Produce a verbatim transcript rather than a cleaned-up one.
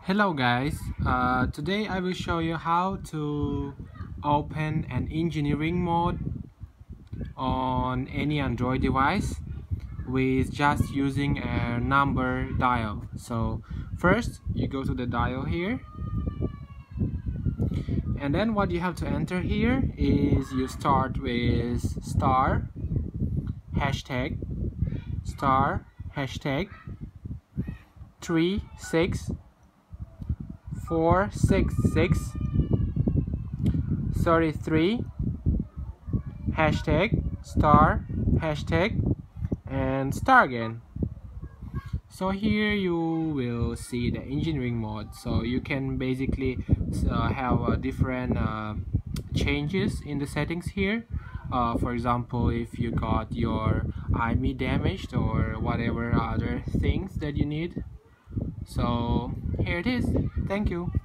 Hello guys, uh, today I will show you how to open an engineering mode on any Android device with just using a number dial. So first you go to the dial here, and then what you have to enter here is you start with star hashtag star hashtag three six four six six thirty-three hashtag star hashtag and star again. So here you will see the engineering mode, so you can basically uh, have uh, different uh, changes in the settings here. Uh, for example, if you got your I M E I damaged or whatever other things that you need. So here it is. Thank you.